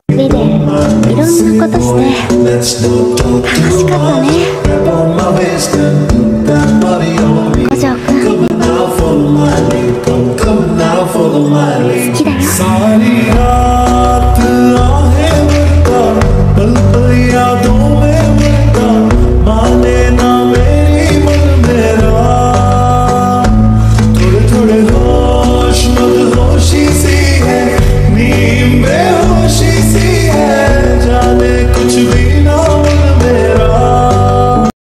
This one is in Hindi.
でいろんなことして楽しかったね。五条くん好きだよ。